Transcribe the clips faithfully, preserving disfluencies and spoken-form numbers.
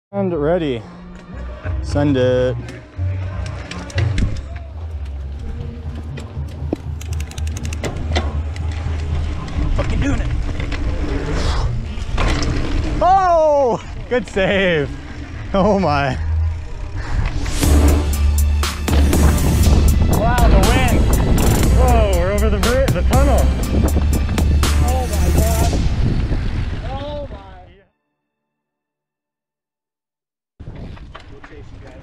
And ready. Send it. Fucking doing it. Oh, good save. Oh my. Wow, the wind. Whoa, we're over the bridge, the tunnel. Oh my God. Oh my. We'll chase you guys.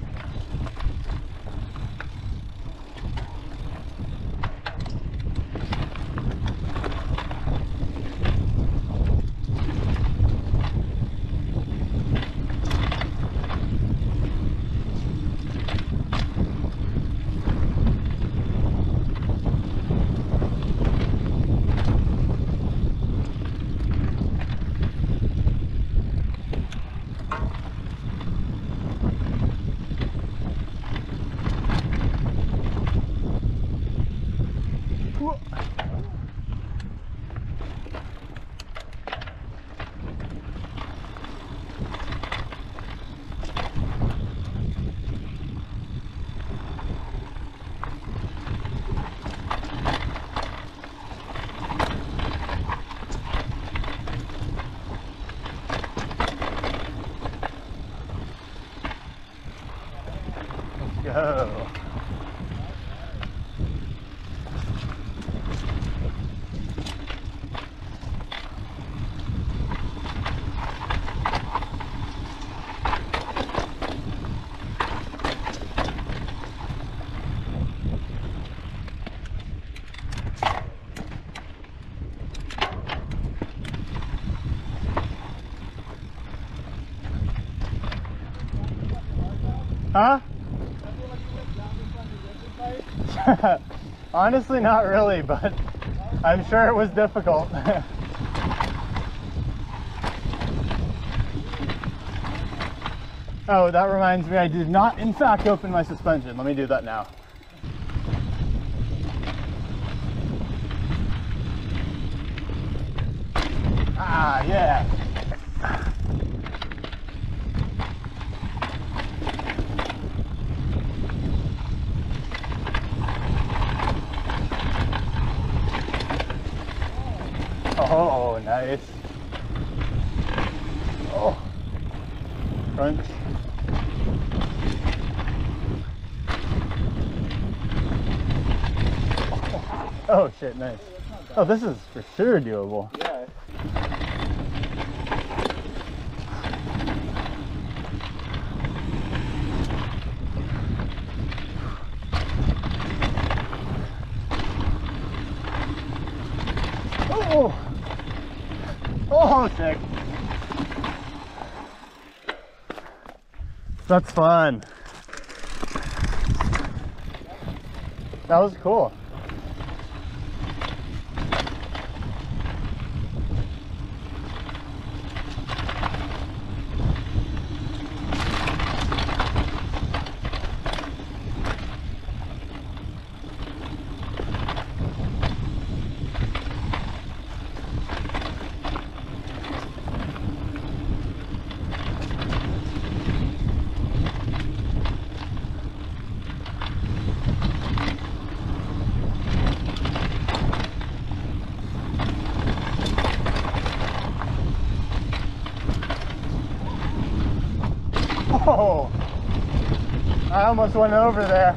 Go. Huh? Honestly, not really, but I'm sure it was difficult. Oh, that reminds me, I did not, in fact, open my suspension. Let me do that now. Ah, yeah. Oh, nice. Oh, crunch. Oh shit, nice. Oh, this is for sure doable. Yeah. Oh, oh, sick. That's fun. That was cool. Oh, I almost went over there.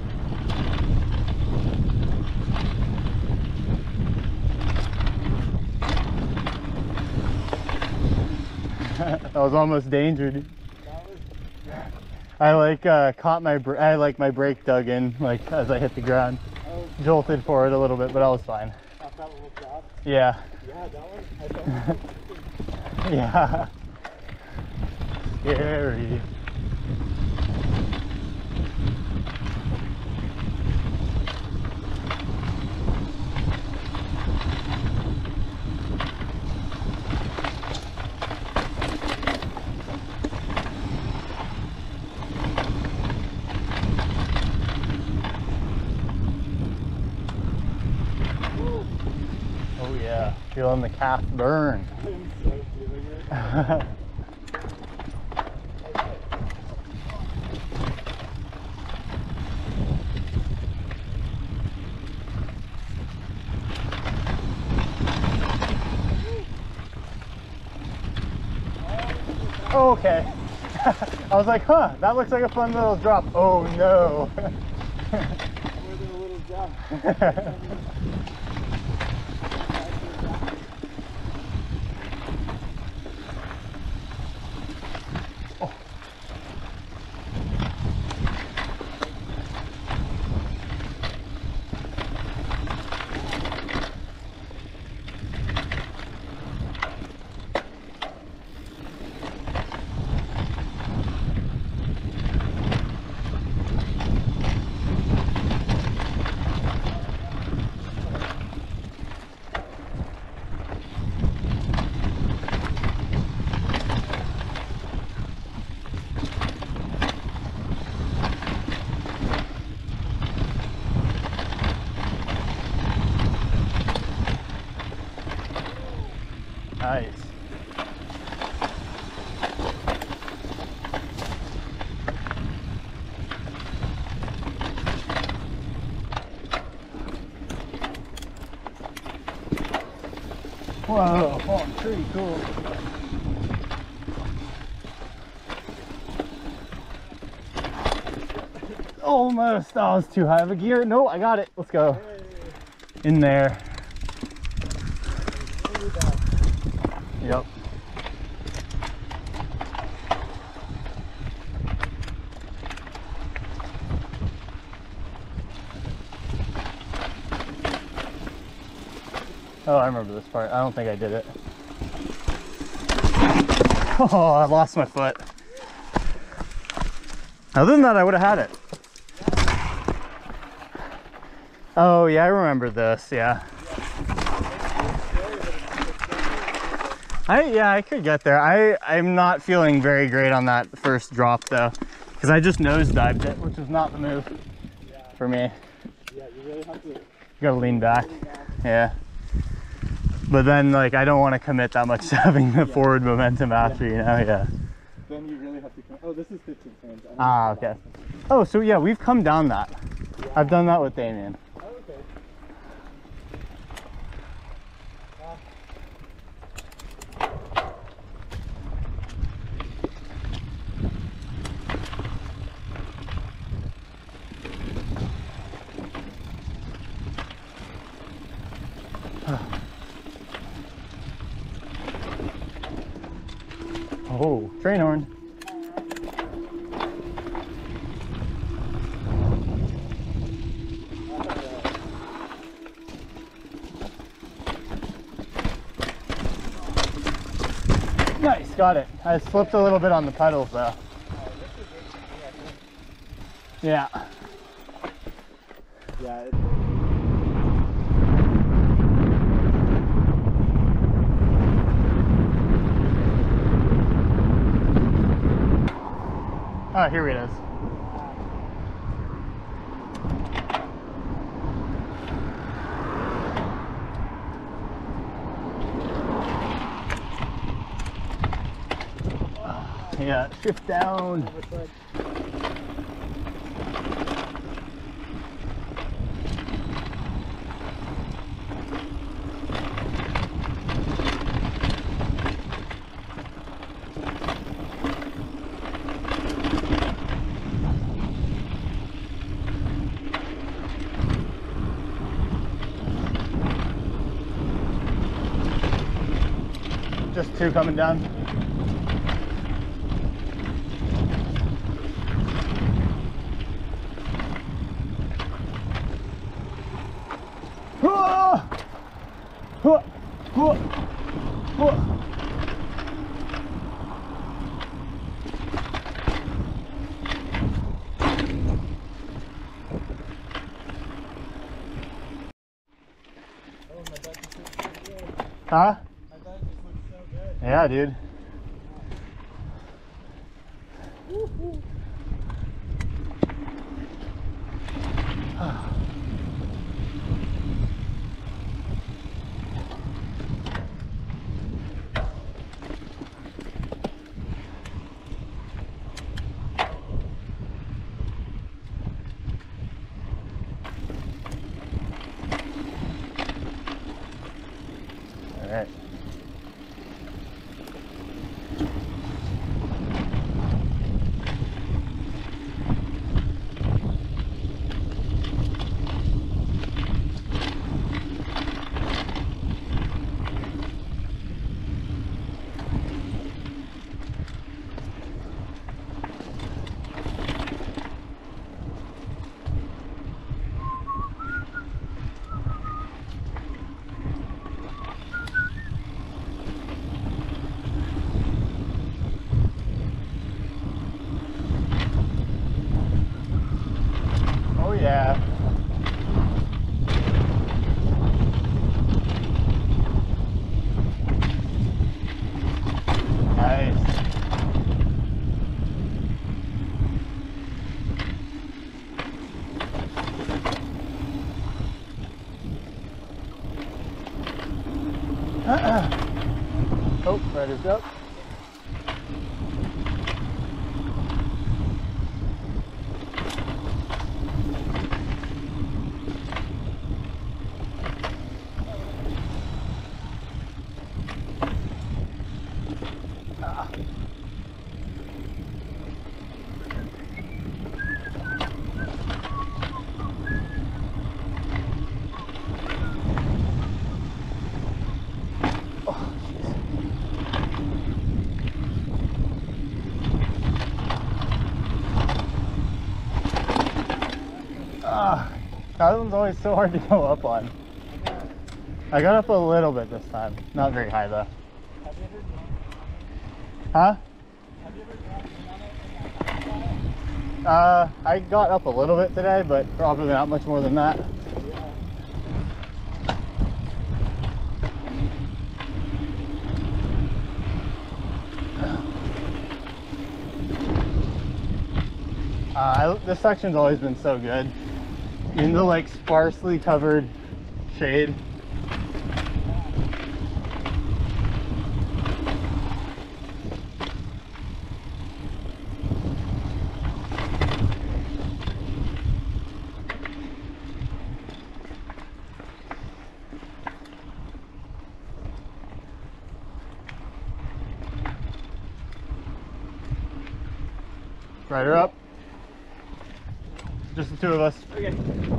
That was almost danger, dude. I like uh, caught my br I like my brake dug in like as I hit the ground. Oh. Jolted forward a little bit, but I was fine. Off that little drop? Yeah. Yeah, that one. I thought it was Yeah. Scary. Oh yeah, feeling the calf burn. I'm so feeling it. Oh, okay. I was like, huh, that looks like a fun little drop. Oh no. More than a little jump. Nice. Whoa, oh, pretty cool. Almost. Oh, I was too high of a gear. No, I got it. Let's go. In there. Yep. Oh, I remember this part. I don't think I did it. Oh, I lost my foot. Other than that, I would have had it. Oh, yeah, I remember this. Yeah. I yeah, I could get there. I I'm not feeling very great on that first drop though, because I just nosedived it, which is not the move Yeah. for me. Yeah, you really have to. You gotta lean back. Yeah. But then, like, I don't want to commit that much to having the yeah. forward momentum after, yeah. you know. Yeah. Then you really have to come. Oh, this is fifteen hands. Ah, okay. Oh, so yeah, we've come down that. Yeah. I've done that with Damien. Oh, okay. Oh, train horn. Nice, got it. I slipped a little bit on the pedals though. Yeah. Yeah. It Oh, here it is. Yeah, shift down. Just two coming down. Huh? Yeah, dude. All right. Yep. Ah, that one's always so hard to go up on. I got up a little bit this time. Not very high though. Have you ever dropped? Huh? Have you ever dropped on it? Uh, I got up a little bit today, but probably not much more than that. Uh, I, this section's always been so good. In the like sparsely covered shade. Right her up. Just the two of us. Okay.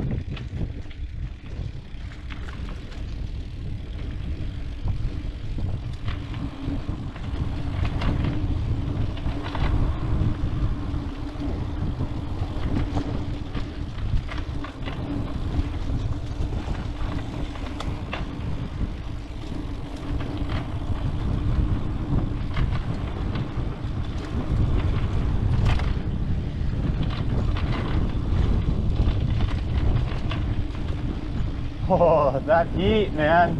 Oh, that heat, man.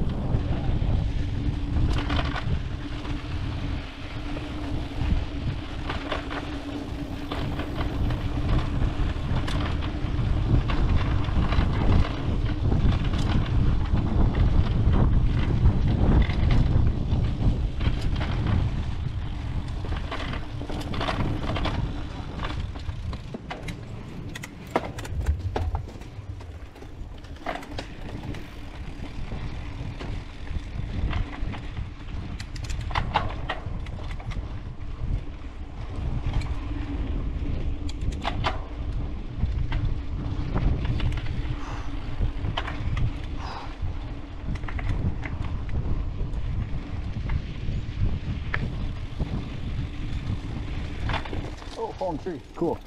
Oh, fallen tree. Cool.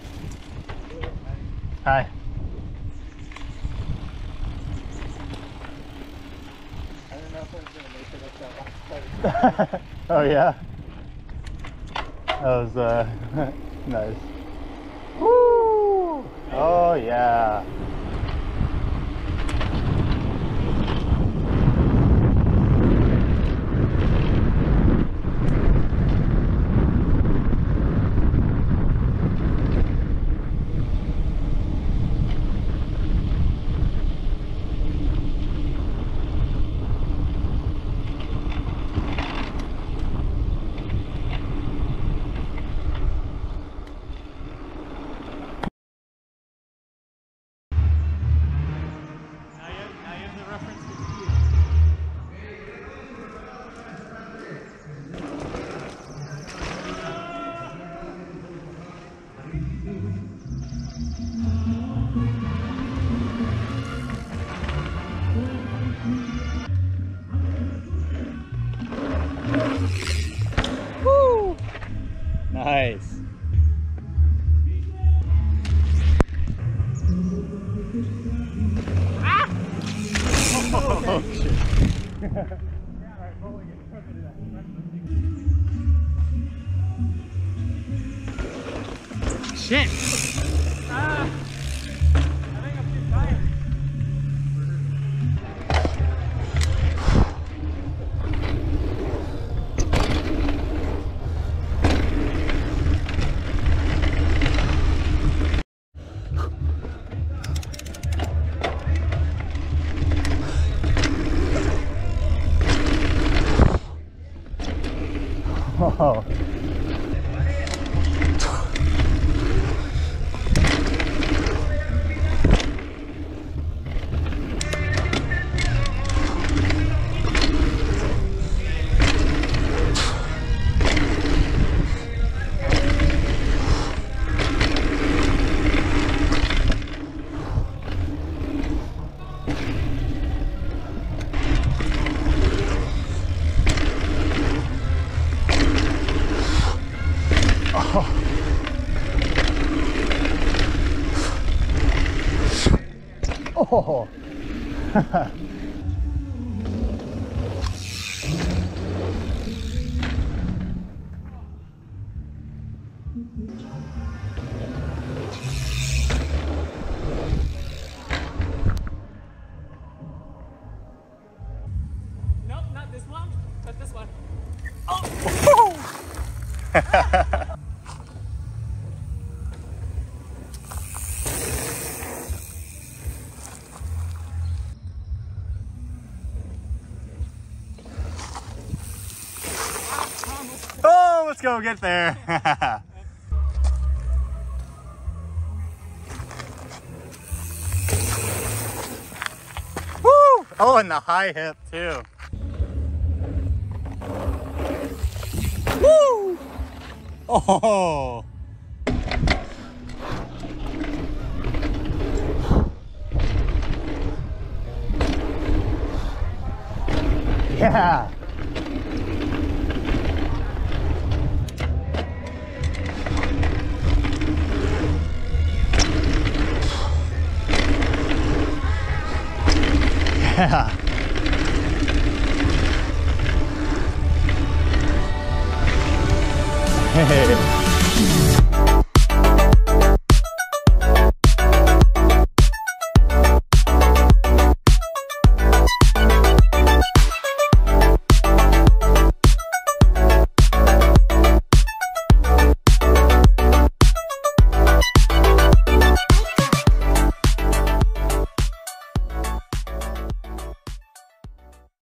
Hi. I don't know if I was gonna make it up that last part. Oh yeah. That was uh nice. Woo! Oh yeah. Woo! Nice. Ah! Oh, shit. Shit. Ah, I think I'm too tired. Oh. Nope, not this one, but this one. Oh! Oh, let's go get there. Woo! Oh, and the high hip too. Woo! Oh. Yeah. Yeah.